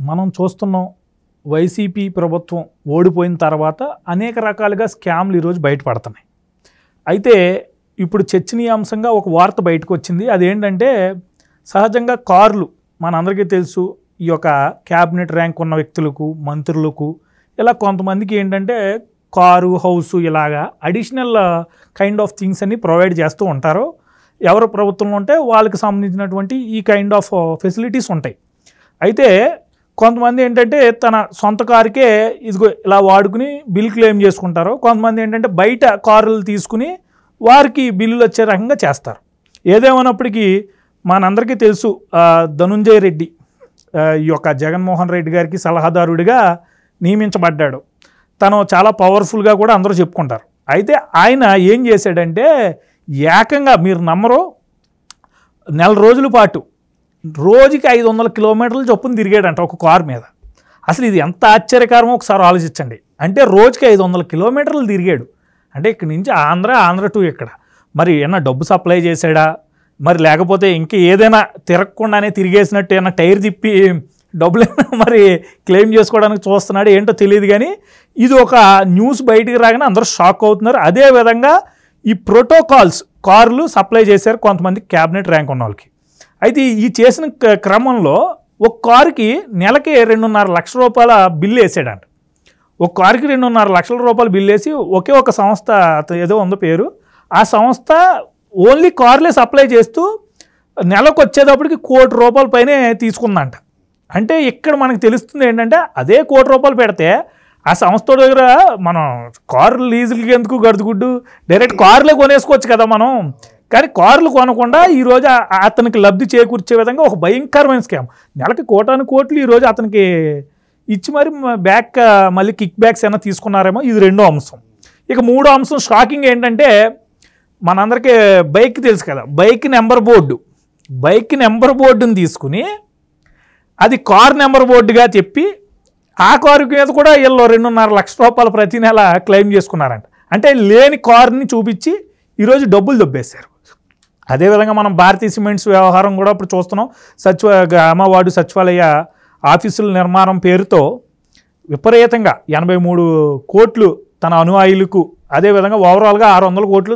మనం చూస్తున్నాం వైసీపీ ప్రభుత్వం ఓడిపోయిన తర్వాత అనేక రకాలుగా స్కామ్లు ఈరోజు బయటపడుతున్నాయి. అయితే ఇప్పుడు చర్చనీయాంశంగా ఒక వార్త బయటకు వచ్చింది. అదేంటంటే సహజంగా కార్లు మనందరికీ తెలుసు, ఈ యొక్క క్యాబినెట్ ర్యాంక్ ఉన్న వ్యక్తులకు, మంత్రులకు ఇలా కొంతమందికి ఏంటంటే కారు, హౌసు ఇలాగా అడిషనల్ కైండ్ ఆఫ్ థింగ్స్ అన్ని ప్రొవైడ్ చేస్తూ ఉంటారు. ఎవరు ప్రభుత్వంలో ఉంటే వాళ్ళకి సంబంధించినటువంటి ఈ కైండ్ ఆఫ్ ఫెసిలిటీస్ ఉంటాయి. అయితే కొంతమంది ఏంటంటే తన సొంత కారుకే ఇదిగో ఇలా వాడుకుని బిల్ క్లెయిమ్ చేసుకుంటారు. కొంతమంది ఏంటంటే బయట కారులు తీసుకుని వారికి బిల్లులు వచ్చే రకంగా చేస్తారు. ఏదేమైనప్పటికీ మనందరికీ తెలుసు, ధనుంజయ రెడ్డి ఈ యొక్క జగన్మోహన్ రెడ్డి గారికి సలహాదారుడిగా నియమించబడ్డాడు. తను చాలా పవర్ఫుల్గా కూడా అందరూ చెప్పుకుంటారు. అయితే ఆయన ఏం చేశాడంటే ఏకంగా మీరు నమ్మరు, నెల రోజుల పాటు రోజుకి 500 కిలోమీటర్ల చొప్పున తిరిగాడంట ఒక కారు మీద. అసలు ఇది ఎంత ఆశ్చర్యకరమో ఒకసారి ఆలోచించండి. అంటే రోజుకి 500 కిలోమీటర్లు తిరిగాడు. అంటే ఇక్కడి నుంచి ఆంధ్ర టు ఇక్కడ మరి ఏమన్నా డబ్బు సప్లై చేశాడా, మరి లేకపోతే ఇంకా ఏదైనా తిరగకుండానే తిరిగేసినట్టు ఏమైనా టైర్ తిప్పి డబ్బులు మరి క్లెయిమ్ చేసుకోవడానికి చూస్తున్నాడు ఏంటో తెలియదు. కానీ ఇది ఒక న్యూస్ బయటికి రాగానే అందరూ షాక్ అవుతున్నారు. అదేవిధంగా ఈ ప్రోటోకాల్స్ కార్లు సప్లై చేశారు కొంతమంది క్యాబినెట్ ర్యాంక్ ఉన్న వాళ్ళకి. అయితే ఈ చేసిన క్రమంలో ఒక కారుకి నెలకి 2.5 లక్షల రూపాయల బిల్లు వేసాడంట. ఒక కారుకి 2.5 లక్షల రూపాయల బిల్లు వేసి ఒకే ఒక సంస్థ ఏదో ఉందో పేరు, ఆ సంస్థ ఓన్లీ కార్లే సప్లై చేస్తూ నెలకు వచ్చేటప్పటికి ₹1,00,00,000 పైనే తీసుకుందంట. అంటే ఇక్కడ మనకు తెలుస్తుంది ఏంటంటే అదే ₹1,00,00,000 పెడితే ఆ సంస్థ దగ్గర మనం కారు లీజులకి ఎందుకు గడుదుగుడ్డు, డైరెక్ట్ కార్లే కొనేసుకోవచ్చు కదా మనం. కానీ కార్లు కొనకుండా ఈరోజు అతనికి లబ్ధి చేకూర్చే విధంగా ఒక భయంకరమైన స్కామ్. నెలకి కోటాను ఈరోజు అతనికి ఇచ్చి మరి బ్యాక్ మళ్ళీ కిక్ బ్యాక్స్ ఏమైనా తీసుకున్నారేమో. ఇది రెండో అంశం. ఇక మూడో అంశం షాకింగ్ ఏంటంటే మనందరికీ బైక్ తెలుసు కదా, బైక్ నెంబర్ బోర్డుని తీసుకుని అది కార్ నెంబర్ బోర్డుగా చెప్పి ఆ కారు మీద కూడా వీళ్ళు 2.5 లక్షల రూపాయలు ప్రతి నెల క్లెయిమ్ చేసుకున్నారంట. అంటే లేని కారుని చూపించి ఈరోజు డబ్బులు దొబ్బేశారు. అదేవిధంగా మనం భారతీయ సిమెంట్స్ వ్యవహారం కూడా ఇప్పుడు చూస్తున్నాం. గ్రామ వార్డు సచివాలయ ఆఫీసుల నిర్మాణం పేరుతో విపరీతంగా 83 కోట్లు తన అనుయాయులకు, అదేవిధంగా ఓవరాల్గా 600 కోట్లు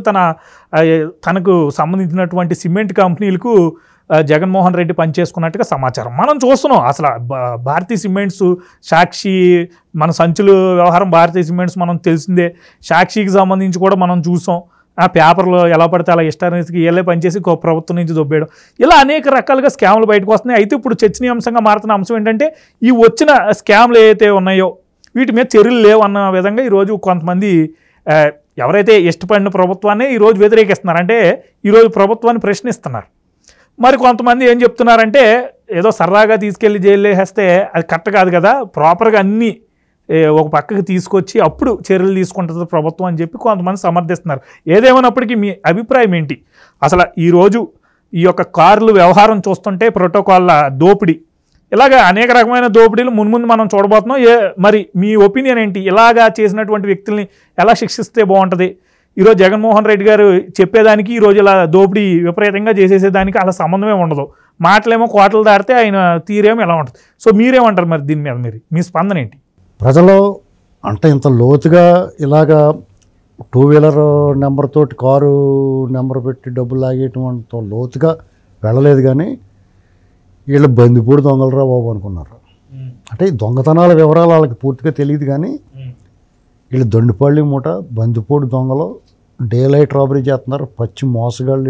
తనకు సంబంధించినటువంటి సిమెంట్ కంపెనీలకు జగన్మోహన్ రెడ్డి పనిచేసుకున్నట్టుగా సమాచారం మనం చూస్తున్నాం. అసలు భారతీయ సిమెంట్స్, సాక్షి, మన సంచులు వ్యవహారం భారతీయ సిమెంట్స్ మనం తెలిసిందే. సాక్షికి సంబంధించి కూడా మనం చూసాం. ఆ పేపర్లో ఎలా పడితే అలా ఇష్టానికి వీళ్ళే పనిచేసి ప్రభుత్వం నుంచి దొబ్బేయడం, ఇలా అనేక రకాలుగా స్కామ్లు బయటకు వస్తున్నాయి. అయితే ఇప్పుడు చర్చనీయాంశంగా మారుతున్న అంశం ఏంటంటే ఈ వచ్చిన స్కామ్లు ఏవైతే ఉన్నాయో వీటి మీద చర్యలు లేవు అన్న విధంగా ఈరోజు కొంతమంది ఎవరైతే ఇష్టపడిన ప్రభుత్వాన్ని ఈరోజు వ్యతిరేకిస్తున్నారు, అంటే ఈరోజు ప్రభుత్వాన్ని ప్రశ్నిస్తున్నారు. మరి కొంతమంది ఏం చెప్తున్నారంటే ఏదో సరదాగా తీసుకెళ్ళి జైలు వేసేస్తే అది కరెక్ట్ కాదు కదా, ప్రాపర్గా అన్నీ ఒక పక్కకి తీసుకొచ్చి అప్పుడు చర్యలు తీసుకుంటుంది ప్రభుత్వం అని చెప్పి కొంతమంది సమర్థిస్తున్నారు. ఏదేమైనప్పటికీ మీ అభిప్రాయం ఏంటి? అసలు ఈరోజు ఈ యొక్క కార్లు వ్యవహారం చూస్తుంటే ప్రోటోకాల్ల దోపిడీ, ఇలాగా అనేక రకమైన దోపిడీలు మున్ముందు మనం చూడబోతున్నాం. మరి మీ ఒపీనియన్ ఏంటి? ఇలాగా చేసినటువంటి వ్యక్తుల్ని ఎలా శిక్షిస్తే బాగుంటుంది? ఈరోజు జగన్మోహన్ రెడ్డి గారు చెప్పేదానికి ఈరోజు ఇలా దోపిడీ విపరీతంగా చేసేసేదానికి అలా సంబంధమే ఉండదు. మాటలేమో కోటలు దాటితే ఆయన తీరేమో ఎలా ఉంటుంది. సో మీరేమంటారు మరి దీని మీద? మీ స్పందన ఏంటి? ప్రజలు అంటే ఇంత లోతుగా ఇలాగా 2 వీలర్ నెంబర్ తోటి కారు నెంబర్ పెట్టి డబ్బులు లాగేయటం అంత లోతుగా వెళ్ళలేదు. కానీ వీళ్ళు బందిపూడి దొంగలరా బాబు అనుకున్నారు. అంటే ఈ దొంగతనాల వివరాలు వాళ్ళకి పూర్తిగా తెలియదు. కానీ వీళ్ళు దొండిపల్లి మూట, బందిపూడి దొంగలు, డే లైట్ రాబరీ చేస్తున్నారు, పచ్చి మోసగాళ్ళు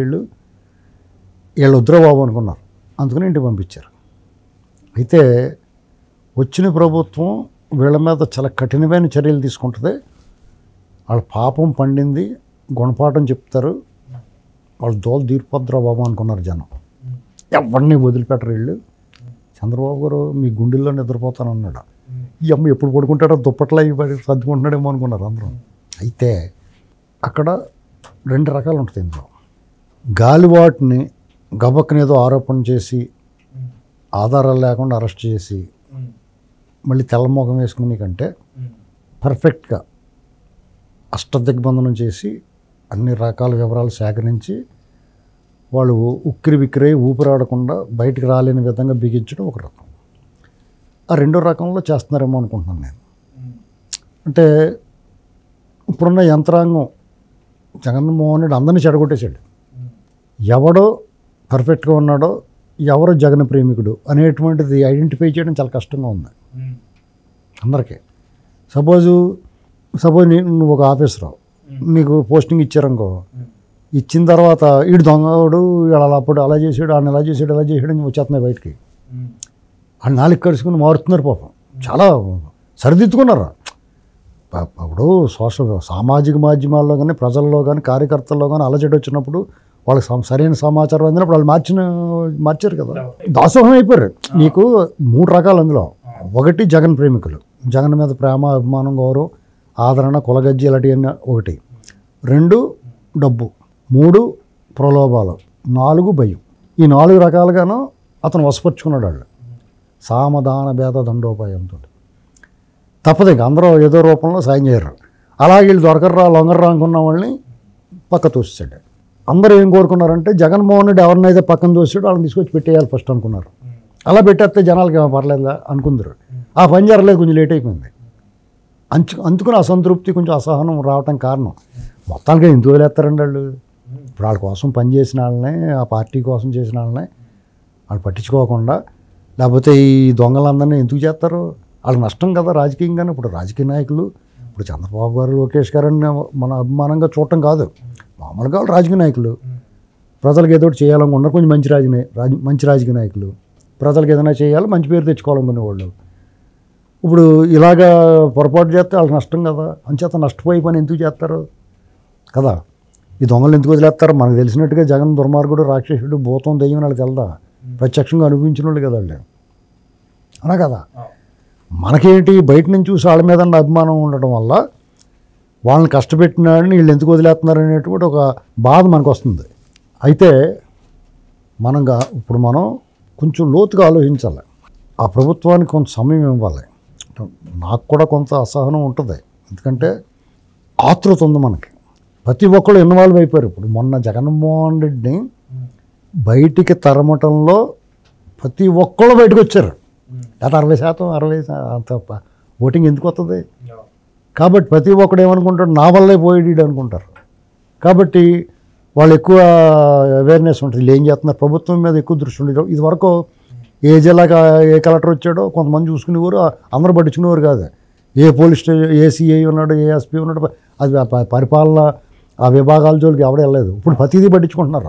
వీళ్ళు వద్దురా బాబు అనుకున్నారు. అందుకని ఇంటికి పంపించారు. అయితే వచ్చిన ప్రభుత్వం వీళ్ళ మీద చాలా కఠినమైన చర్యలు తీసుకుంటుంది. వాళ్ళ పాపం పండింది, గుణపాఠం చెప్తారు, వాళ్ళు దోలు తీరిపోద్దురా బాబు అనుకున్నారు జనం. ఎవరిని వదిలిపెట్టరు వీళ్ళు. చంద్రబాబు గారు మీ గుండెల్లో నిద్రపోతానన్నాడు. ఈ అమ్మ ఎప్పుడు పడుకుంటాడో దుప్పట్లో అవి సర్దుకుంటున్నాడేమో అనుకున్నారు అందరం. అయితే అక్కడ 2 రకాలు ఉంటుంది ఇందులో. గాలివాటిని గబక్కనేదో ఆరోపణ చేసి ఆధారాలు లేకుండా అరెస్ట్ చేసి మళ్ళీ తెల్లమోగం వేసుకునే కంటే పర్ఫెక్ట్గా అష్టదిగ్బంధనం చేసి అన్ని రకాల వివరాలు సేకరించి వాళ్ళు ఉక్కిరి బిక్కిరై ఊపిరాడకుండా బయటికి రాలేని విధంగా బిగించడం ఒక రకం. ఆ రెండో రకంలో చేస్తున్నారేమో అనుకుంటున్నాను నేను. అంటే ఇప్పుడున్న యంత్రాంగం జగన్మోహన్ రెడ్డి అందరినీ చెడగొట్టేశాడు. ఎవడో పర్ఫెక్ట్గా ఉన్నాడో, ఎవరో జగన్ ప్రేమికుడు అనేటువంటిది ఐడెంటిఫై చేయడం చాలా కష్టంగా ఉంది అందరికీ. సపోజ్ నువ్వు ఒక ఆఫీసరు, నీకు పోస్టింగ్ ఇచ్చారనుకో, ఇచ్చిన తర్వాత వీడు దొంగడు, అప్పుడు అలా చేసాడు, ఆయన ఇలా చేసాడు అని వచ్చేస్తున్నాయి బయటికి. ఆ నాలుగు కలుసుకుని మారుతున్నారు పాపం, చాలా సరిదిద్దుకున్నారు. అప్పుడు సామాజిక మాధ్యమాల్లో కానీ, ప్రజల్లో కానీ, కార్యకర్తల్లో కానీ అలజడి వచ్చినప్పుడు వాళ్ళకి సరైన సమాచారం అందినప్పుడు వాళ్ళు మార్చారు కదా, దాసోహం అయిపోయారు. నీకు 3 రకాలు అందులో. ఒకటి జగన్ ప్రేమికులు, జగన్ మీద ప్రేమ, అభిమానం, గౌరవం, ఆదరణ, కులగజ్జి ఇలాంటివన్నీ ఒకటి. 2 డబ్బు, 3 ప్రలోభాలు, 4 భయం. ఈ 4 రకాలుగాను అతను వశపరుచుకున్నాడు వాళ్ళు సామధాన భేద దండోపాయంతో. తప్పదు, ఇంక అందరూ ఏదో రూపంలో సాయం చేయరు. అలాగే వీళ్ళు లొంగర్రా అనుకున్న వాళ్ళని పక్క తోసాడు. అందరూ ఏం కోరుకున్నారంటే జగన్మోహన్ రెడ్డి ఎవరినైతే పక్కన తోసాడో వాళ్ళని తీసుకొచ్చి పెట్టేయాలి ఫస్ట్ అనుకున్నారు. అలా పెట్టేస్తే జనాలకి ఏమో పర్లేదు అనుకుందరు. ఆ పని జరగలేదు, కొంచెం లేట్ అయిపోయింది. అందుకుని అసంతృప్తి, కొంచెం అసహనం రావటం కారణం. మొత్తానికి ఎందుకు వదిలేస్తారండి వాళ్ళు? ఇప్పుడు వాళ్ళ కోసం పనిచేసిన వాళ్ళనే, ఆ పార్టీ కోసం చేసిన వాళ్ళనే వాళ్ళు పట్టించుకోకుండా, లేకపోతే ఈ దొంగలందరినీ ఎందుకు చేస్తారు? వాళ్ళకి నష్టం కదా రాజకీయంగానే. ఇప్పుడు రాజకీయ నాయకులు, ఇప్పుడు చంద్రబాబు గారు, లోకేష్ గారిని మన అభిమానంగా చూడటం కాదు, మామూలుగా వాళ్ళు రాజకీయ నాయకులు. ప్రజలకు ఏదో ఒకటి చేయాలనుకున్నారు, కొంచెం మంచి రాజకీయ నాయకులు. ప్రజలకు ఏదైనా చేయాలి, మంచి పేరు తెచ్చుకోవాలనుకునే వాళ్ళు. ఇప్పుడు ఇలాగా పొరపాటు చేస్తే వాళ్ళకి నష్టం కదా, అంచేత నష్టపోయి పని ఎందుకు చేస్తారు కదా. ఈ దొంగలు ఎందుకు వదిలేస్తారు? మనకు తెలిసినట్టుగా జగన్ దుర్మార్గుడు, రాక్షసుడు, భూతం, దెయ్యం వాళ్ళకి వెళ్దా, ప్రత్యక్షంగా అనిపించిన వాళ్ళు కదా వాళ్ళు, అనా కదా. మనకేంటి, బయట నుంచి చూసి వాళ్ళ మీద అభిమానం ఉండటం వల్ల వాళ్ళని కష్టపెట్టినాడని వీళ్ళు ఎందుకు వదిలేస్తున్నారు అనేటువంటి ఒక బాధ మనకు వస్తుంది. అయితే ఇప్పుడు మనం కొంచెం లోతుగా ఆలోచించాలి. ఆ ప్రభుత్వానికి కొంత సమయం ఇవ్వాలి. నాకు కూడా కొంత అసహనం ఉంటుంది, ఎందుకంటే ఆతృత ఉంది మనకి. ప్రతి ఒక్కళ్ళు ఇన్వాల్వ్ అయిపోయారు. ఇప్పుడు మొన్న జగన్మోహన్ రెడ్డిని బయటికి తరమటంలో ప్రతి ఒక్కళ్ళు బయటకు వచ్చారు. గత 60% అంత ఓటింగ్ ఎందుకు వస్తుంది? కాబట్టి ప్రతి ఒక్కడు ఏమనుకుంటాడు, నా వల్లే పోయేడు అనుకుంటారు. కాబట్టి వాళ్ళు ఎక్కువ అవేర్నెస్ ఉంటుంది. వీళ్ళు ఏం చేస్తున్నారు, ప్రభుత్వం మీద ఎక్కువ దృష్టి ఉండేది. ఇది వరకు ఏ జిల్లాగా ఏ కలెక్టర్ వచ్చాడో కొంతమంది చూసుకునేవారు, అందరూ పట్టించుకునేవారు కాదు. ఏ పోలీస్ స్టేషన్, ఏ సిఐ ఉన్నాడు, ఏ ఎస్పీ ఉన్నాడు, అది పరిపాలన ఆ విభాగాల జోలికి ఎవడూ వెళ్ళలేదు. ఇప్పుడు ప్రతిదీ పట్టించుకుంటున్నారు.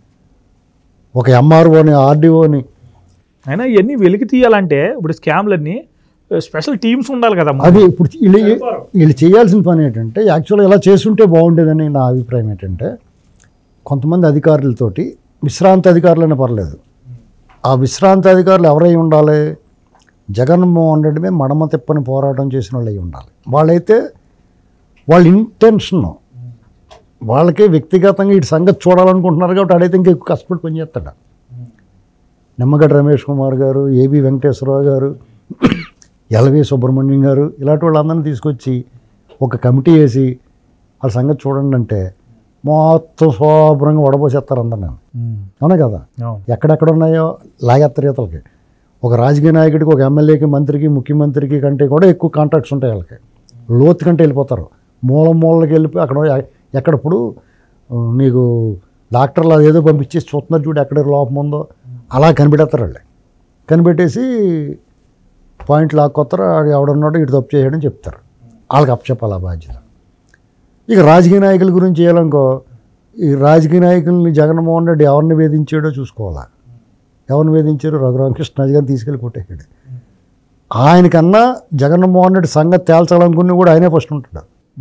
ఒక ఎంఆర్ఓని, ఆర్డీఓని. అయినా ఇవన్నీ వెలికి తీయాలంటే ఇప్పుడు స్కామ్లన్నీ స్పెషల్ టీమ్స్ ఉండాలి కదా. అది ఇప్పుడు వీళ్ళు చేయాల్సిన పని ఏంటంటే, యాక్చువల్గా ఇలా చేస్తుంటే బాగుండేదని నా అభిప్రాయం ఏంటంటే, కొంతమంది అధికారులతోటి, విశ్రాంతి అధికారులైనా పర్లేదు, ఆ విశ్రాంతి అధికారులు ఎవరై ఉండాలి? జగన్మోహన్ రెడ్డి మీద మడమ తిప్పని పోరాటం చేసిన వాళ్ళు అయి ఉండాలి. వాళ్ళైతే వాళ్ళ ఇంటెన్షన్, వాళ్ళకే వ్యక్తిగతంగా ఇటు సంగతి చూడాలనుకుంటున్నారు కాబట్టి ఆడైతే ఇంకా ఎక్కువ కష్టపడి పనిచేస్తాడు. నిమ్మగడ్డ రమేష్ కుమార్ గారు, ఏబి వెంకటేశ్వరరావు గారు, ఎల్వి సుబ్రహ్మణ్యం గారు, ఇలాంటి వాళ్ళందరినీ తీసుకొచ్చి ఒక కమిటీ వేసి వాళ్ళ సంగతి చూడండి అంటే మొత్తం శుభ్రంగా వడబోసేస్తారు అందరు. నేను అవునా కదా, ఎక్కడెక్కడ ఉన్నాయో లాగేస్తారు ఇతలకి. ఒక రాజకీయ నాయకుడికి, ఒక ఎమ్మెల్యేకి, మంత్రికి, ముఖ్యమంత్రికి కంటే కూడా ఎక్కువ కాంట్రాక్ట్స్ ఉంటాయి వాళ్ళకి. లోతు కంటే వెళ్ళిపోతారు, మూలకి వెళ్ళిపోయి ఎక్కడప్పుడు నీకు డాక్టర్లు అదేదో పంపించేసి చూస్తున్నారు చూడు, ఎక్కడ లోపం ఉందో అలా కనిపెడతారు వాళ్ళు. కనిపెట్టేసి పాయింట్ లాక్కొత్తారు, ఎవడున్నాడో ఇటు తప్పు చేయడం చెప్తారు. వాళ్ళకి అప్పచెప్పాలి ఆ బాధ్యత. ఇక రాజకీయ నాయకుల గురించి చేయాలనుకో, ఈ రాజకీయ నాయకుల్ని జగన్మోహన్ రెడ్డి ఎవరిని వేధించాడో చూసుకోవాలా. ఎవరిని వేధించారు? రఘురామకృష్ణరాజు గారిని తీసుకెళ్ళి కొట్టేసాడు. ఆయనకన్నా జగన్మోహన్ రెడ్డి సంగతి తేల్చాలనుకుని కూడా ఆయనే ఫస్ట్ ఉంటాడు.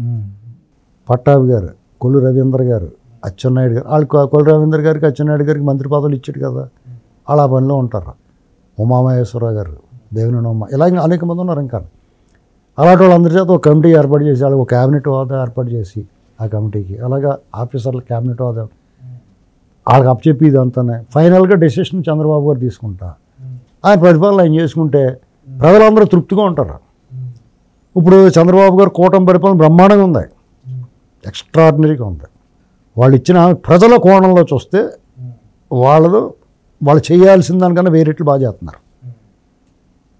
పట్టాభి గారు, కొల్లు రవీంద్ర గారు, అచ్చెన్నాయుడు గారు, వాళ్ళు కొల్లు రవీంద్ర గారికి, అచ్చెన్నాయుడు గారికి మంత్రి పదవులు ఇచ్చాడు కదా, అలా పనిలో ఉంటారు. ఉమామహేశ్వరరావు గారు, దేవినేని ఉమ్మ, ఇలా అనేక మంది ఉన్నారు. ఇంకా అలాంటి వాళ్ళందరి చేత ఒక కమిటీ ఏర్పాటు చేసి, అలాగే ఒక క్యాబినెట్ హోదా ఏర్పాటు చేసి ఆ కమిటీకి, అలాగా ఆఫీసర్ల క్యాబినెట్ హోదా వాళ్ళకి అప్పచెప్పి ఇదంతానే ఫైనల్గా డెసిషన్ చంద్రబాబు గారు తీసుకుంటా, ఆయన ప్రతిపాదనలు ఆయన చేసుకుంటే ప్రజలందరూ తృప్తిగా ఉంటారు. ఇప్పుడు చంద్రబాబు గారు కూటమి పరిపాలన బ్రహ్మాండంగా ఉంది, ఎక్స్ట్రాడినరీగా ఉంది. వాళ్ళు ఇచ్చిన ప్రజల కోణంలో చూస్తే వాళ్ళు చేయాల్సిన దానికన్నా వేరేట్లు బాగా చేస్తున్నారు.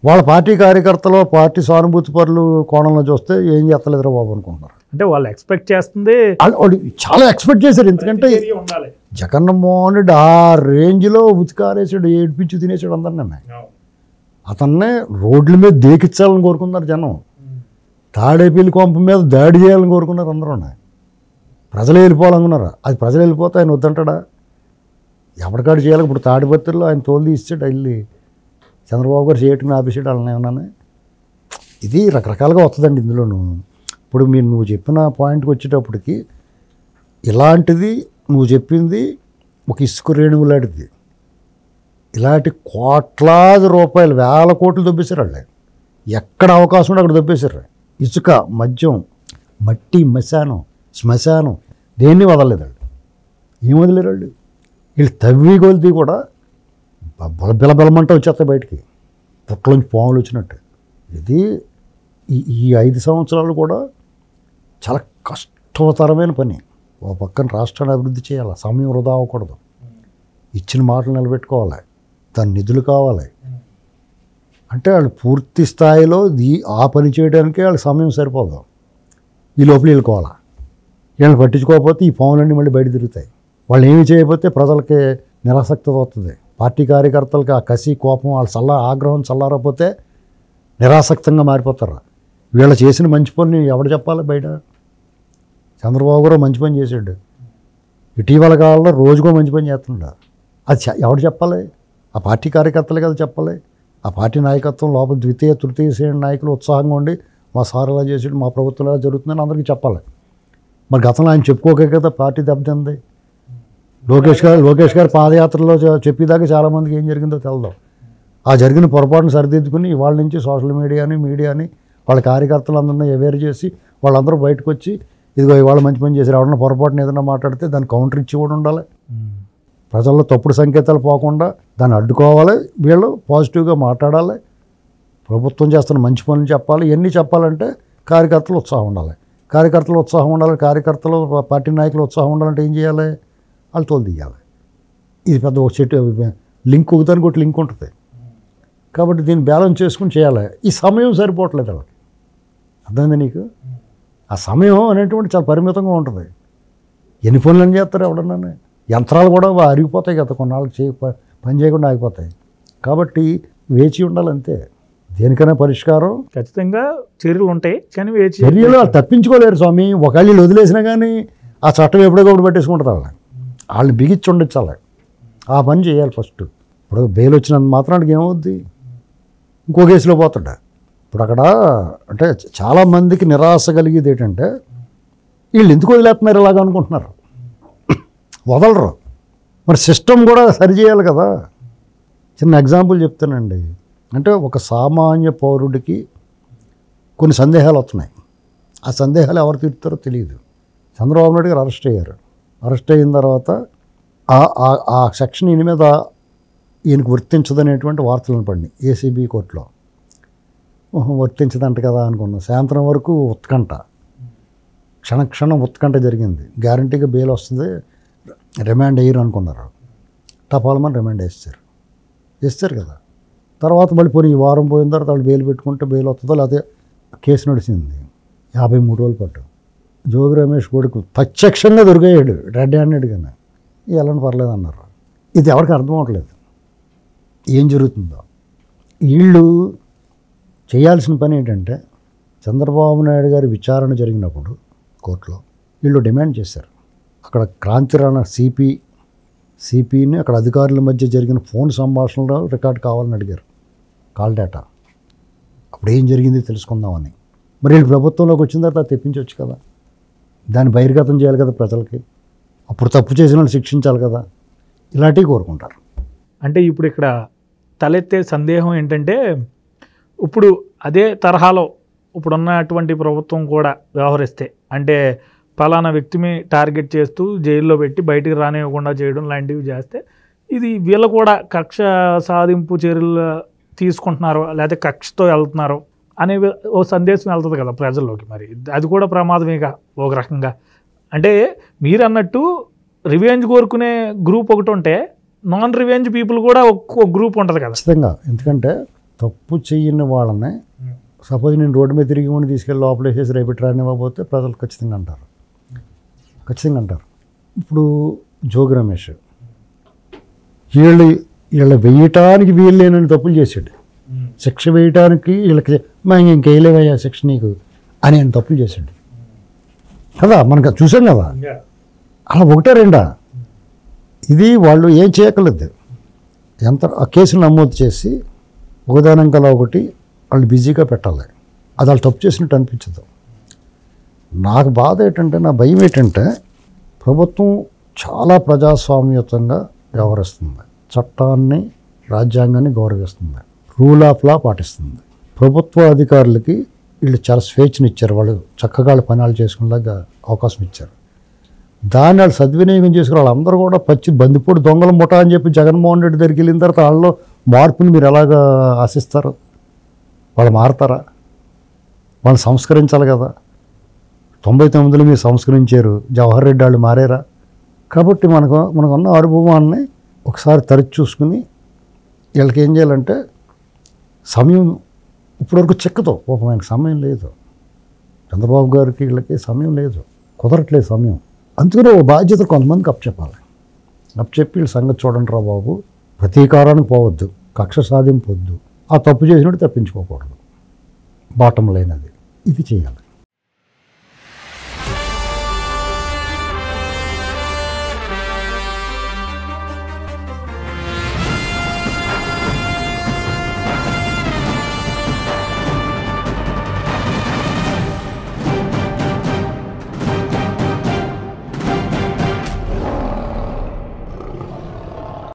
వాళ్ళ పార్టీ కార్యకర్తలు పార్టీ సానుభూతి పరులు కోణంలో చూస్తే ఏం చేస్తలేదురా బాబు అనుకుంటున్నారు. అంటే వాళ్ళు ఎక్స్పెక్ట్ చేస్తుంది వాళ్ళు చాలా ఎక్స్పెక్ట్ చేశారు. ఎందుకంటే ఉండాలి. జగన్మోహన్ రెడ్డి ఆ రేంజ్లో ఉతికారేసాడు, ఏడిపించి తినేసాడు అందరినీ. అతన్నే రోడ్ల మీద దేకిచ్చాలని కోరుకున్నారు జనం. తాడేపల్లి కొంప మీద దాడి చేయాలని కోరుకున్నారు అందరూ. ప్రజలు వెళ్ళిపోవాలనుకున్నారు. అది ప్రజలు వెళ్ళిపోతే ఆయన వద్దంటాడా? ఎవరికాడు చేయాలి. ఇప్పుడు తాడిపత్రిలో ఆయన తోలు తీసాడు, వెళ్ళి చంద్రబాబు గారు చేయటం ఆపేసాడు వాళ్ళని ఏమన్నా. ఇది రకరకాలుగా వస్తుందండి ఇందులోనూ. ఇప్పుడు నువ్వు చెప్పిన పాయింట్కి వచ్చేటప్పటికి ఇలాంటిది నువ్వు చెప్పింది ఒక ఇసుక రేణువు లాంటిది. ఇలాంటి కోట్లాది రూపాయలు, వేల కోట్లు దొబ్బేశారు వాళ్ళు. ఎక్కడ అవకాశం ఉంటే అక్కడ దొబ్బేశారు. ఇసుక, మద్యం, మట్టి, శ్మశానం దేన్ని వదలలేదు వాళ్ళు. ఏం వదిలేరు వాళ్ళు? వీళ్ళు తవ్వి కొలిది కూడా బిలబిలమంట వచ్చేస్తాయి బయటికి, పుట్లోంచి పాములు వచ్చినట్టు. ఇది ఈ 5 సంవత్సరాలు కూడా చాలా కష్టతరమైన పని. ఒక పక్కన రాష్ట్రాన్ని అభివృద్ధి చేయాలి, సమయం వృధా అవ్వకూడదు, ఇచ్చిన మాటలు నిలబెట్టుకోవాలి, దాని నిధులు కావాలి. అంటే వాళ్ళు పూర్తి స్థాయిలో ఆ పని చేయడానికే వాళ్ళ సమయం సరిపోదు. ఈ లోపల వెళ్ళుకోవాలా. వీళ్ళని పట్టించుకోకపోతే ఈ పాములన్నీ మళ్ళీ బయట తిరుగుతాయి. వాళ్ళు ఏమి చేయకపోతే ప్రజలకి నిరాసక్తత వస్తుంది. పార్టీ కార్యకర్తలకి ఆ కసి, కోపం, వాళ్ళ ఆగ్రహం చల్లారకపోతే నిరాసక్తంగా మారిపోతారు. వీళ్ళు చేసిన మంచి పని ఎవడు చెప్పాలి బయట? చంద్రబాబు కూడా మంచి పని చేశాడు. ఇటీవల కాలంలో రోజుకో మంచి పని చేస్తున్నాడు. అది ఎవడు చెప్పాలి? ఆ పార్టీ కార్యకర్తలే కదా చెప్పాలి. ఆ పార్టీ నాయకత్వం లోపల ద్వితీయ తృతీయ శ్రేణి నాయకులు ఉత్సాహంగా ఉండి మా సార్ ఎలా చేసాడు, మా ప్రభుత్వం ఎలా జరుగుతుందని అందరికీ చెప్పాలి. మరి గతంలో ఆయన చెప్పుకోకే కదా పార్టీ దెబ్బతింది. లోకేష్ గారు పాదయాత్రలో చెప్పేదాకా చాలామందికి ఏం జరిగిందో తెలదు. ఆ జరిగిన పొరపాటును సరిదిద్దుకుని ఇవాళ నుంచి సోషల్ మీడియాని వాళ్ళ కార్యకర్తలందరినీ అవేర్ చేసి వాళ్ళందరూ బయటకు వచ్చి ఇదిగో ఇవాళ మంచి పని చేశారు, ఎవరన్నా పొరపాటున ఏదైనా మాట్లాడితే దాన్ని కౌంటర్ ఇచ్చి కూడా ఉండాలి. ప్రజల్లో తప్పుడు సంకేతాలు పోకుండా దాన్ని అడ్డుకోవాలి. వీళ్ళు పాజిటివ్గా మాట్లాడాలి, ప్రభుత్వం చేస్తున్న మంచి పనులు చెప్పాలి. ఇవన్నీ చెప్పాలంటే కార్యకర్తలు ఉత్సాహం ఉండాలి. కార్యకర్తలు పార్టీ నాయకులు ఉత్సాహం ఉండాలంటే ఏం చేయాలి? వాళ్ళు తోలు తీయాలి. ఇది పెద్ద ఒక చెట్టు లింక్, ఒకదానికి ఒకటి లింక్ ఉంటుంది. కాబట్టి దీన్ని బ్యాలెన్స్ చేసుకుని చేయాలి. ఈ సమయం సరిపోవట్లేదు వాళ్ళకి. అర్థమైంది నీకు? ఆ సమయం అనేటువంటి చాలా పరిమితంగా ఉంటుంది. ఎన్ని పనులు చేస్తారు ఎవడన్నా? యంత్రాలు కూడా అరిగిపోతాయి కదా, కొన్నాళ్ళు పని చేయకుండా ఆగిపోతాయి. కాబట్టి వేచి ఉండాలంతే. దేనికైనా పరిష్కారం ఖచ్చితంగా చర్యలు ఉంటాయి, కానీ చర్యలు తప్పించుకోలేరు స్వామి. ఒకళ్ళు వదిలేసినా కానీ ఆ చట్టం ఎప్పుడోకప్పుడు పట్టేసుకుంటుంది. వాళ్ళు బిగించి ఉండొచ్చాలి. ఆ పని చేయాలి ఫస్ట్. ఇప్పుడు బెయిల్ వచ్చినంత మాత్రానికి ఏమవుద్ది? ఇంకో కేసులో పోతాడు. ఇప్పుడు అక్కడ అంటే చాలామందికి నిరాశ కలిగేది ఏంటంటే వీళ్ళు ఎందుకు వదిలేస్తున్నారు ఇలాగ అనుకుంటున్నారు, వదలరు. మరి సిస్టమ్ కూడా సరిచేయాలి కదా. చిన్న ఎగ్జాంపుల్ చెప్తానండి. అంటే ఒక సామాన్య పౌరుడికి కొన్ని సందేహాలు వస్తున్నాయి. ఆ సందేహాలు ఎవరు తీరుతారో తెలియదు. చంద్రబాబు నాయుడు గారు అరెస్ట్ అయ్యారు. అరెస్ట్ అయిన తర్వాత ఆ సెక్షన్ ఈయన మీద ఈయనకు వర్తించదనేటువంటి వార్తలను పడినాయి ఏసీబీ కోర్టులో. వర్తించదంట కదా అనుకున్నాం. సాయంత్రం వరకు ఉత్కంఠ, క్షణక్షణం ఉత్కంఠ జరిగింది. గ్యారంటీగా బెయిల్ వస్తుంది, రిమాండ్ అయ్యారు అనుకున్నారు. టపాలమని రిమాండ్ వేస్తారు కదా. తర్వాత మళ్ళీ పోనీ ఈ వారం పోయిన తర్వాత వాళ్ళు బెయిల్ పెట్టుకుంటే బెయిల్ వస్తుందో, లేకపోతే కేసు నడిచింది 53 రోజుల పాటు. జోగి రమేష్ కొడుకు ప్రత్యక్షంగా దొరికాడు రెడ్ హ్యాండెడ్గానే. వెళ్ళని పర్లేదు అన్నారు. ఇది ఎవరికి అర్థం అవ్వట్లేదు ఏం జరుగుతుందో. వీళ్ళు చేయాల్సిన పని ఏంటంటే చంద్రబాబు నాయుడు గారి విచారణ జరిగినప్పుడు కోర్టులో వీళ్ళు డిమాండ్ చేశారు. అక్కడ క్రాంతిరాణ సిపిని అక్కడ అధికారుల మధ్య జరిగిన ఫోన్ సంభాషణలో రికార్డు కావాలని అడిగారు, కాల్ డేటా. అప్పుడు ఏం జరిగింది తెలుసుకుందామని. మరి వీళ్ళు ప్రభుత్వంలోకి వచ్చిన తర్వాత తెప్పించవచ్చు కదా, దాన్ని బహిర్గతం చేయాలి కదా ప్రజలకి. అప్పుడు తప్పు చేసిన వాళ్ళు శిక్షించాలి కదా. ఇలాంటివి కోరుకుంటారు. అంటే ఇప్పుడు ఇక్కడ తలెత్తే సందేహం ఏంటంటే, ఇప్పుడు అదే తరహాలో ఇప్పుడున్నటువంటి ప్రభుత్వం కూడా వ్యవహరిస్తే, అంటే పలానా వ్యక్తిని టార్గెట్ చేస్తూ జైల్లో పెట్టి బయటికి రానివ్వకుండా చేయడం లాంటివి చేస్తే, ఇది వీళ్ళు కూడా కక్ష సాధింపు చర్యలు తీసుకుంటున్నారు, లేకపోతే కక్షతో వెళ్తున్నారు అనే ఓ సందేశం వెళ్తుంది కదా ప్రజల్లోకి. మరి అది కూడా ప్రమాదమేగా ఒక రకంగా. అంటే మీరు అన్నట్టు రివెంజ్ కోరుకునే గ్రూప్ ఒకటి ఉంటే నాన్ రివెంజ్ పీపుల్ కూడా ఒక్కో గ్రూప్ ఉంటుంది కదా. ఖచ్చితంగా. ఎందుకంటే తప్పు చెయ్యని వాళ్ళని సపోజ్ నేను రోడ్డు మీద తిరిగి ఉండి తీసుకెళ్ళి లోపల వేసేసి రేపు రానివ్వకపోతే ప్రజలు ఖచ్చితంగా అంటారు. ఇప్పుడు జోగి రమేష్ వీళ్ళు వేయటానికి వీలు లేనని తప్పులు చేశాడు. శిక్ష వేయటానికి వీళ్ళకి ఇంకేయలేవయ్యా శిక్ష నీకు అని ఆయన తప్పులు చేశాడు కదా, మనకు చూసాం కదా. అలా ఒకటే రెండా, ఇది వాళ్ళు ఏం చేయగలదు. ఎంత ఆ కేసులు నమోదు చేసి ఒకదానంకలా ఒకటి వాళ్ళు బిజీగా పెట్టాలి. అది వాళ్ళు తప్పు చేసినట్టు అనిపించదు. నాకు బాధ ఏంటంటే, నా భయం ఏంటంటే, ప్రభుత్వం చాలా ప్రజాస్వామ్యతంగా వ్యవహరిస్తుంది, చట్టాన్ని రాజ్యాంగాన్ని గౌరవిస్తుంది, రూల్ ఆఫ్ లా పాటిస్తుంది. ప్రభుత్వ అధికారులకి వీళ్ళు చాలా స్వేచ్ఛనిచ్చారు, వాళ్ళు చక్కగా పనులు చేసుకునేలాగా అవకాశం ఇచ్చారు. దాన్ని వాళ్ళు సద్వినియోగం చేసుకుని వాళ్ళందరూ కూడా పచ్చి బందిపోటు దొంగల ముఠా అని చెప్పి జగన్మోహన్ రెడ్డి దగ్గరికి వెళ్ళిన తర్వాత వాళ్ళలో మార్పుని మీరు ఎలాగా ఆశిస్తారు? వాళ్ళు మారతారా? వాళ్ళు సంస్కరించాలి కదా. 99లో మీరు సంస్కరించారు, జవహర్ రెడ్డి వాళ్ళు మారారా? కాబట్టి మనకున్న అనుభవాన్ని ఒకసారి తరచి చూసుకుని వీళ్ళకి ఏం చేయాలంటే, సమయం ఇప్పటివరకు చెక్కతో పాపం ఆయనకు సమయం లేదు, చంద్రబాబు గారికి వీళ్ళకి సమయం లేదు, కుదరట్లేదు సమయం. అందుకని ఓ బాధ్యత కొంతమందికి అప్పచెప్పి వీళ్ళ సంగతి చూడండి రా బాబు, ప్రతీకారానికి పోవద్దు, కక్ష సాధింపొద్దు, ఆ తప్పు చేసినట్టు తప్పించుకోకూడదు, బాటం లైన్ అది, ఇది చేయాలి.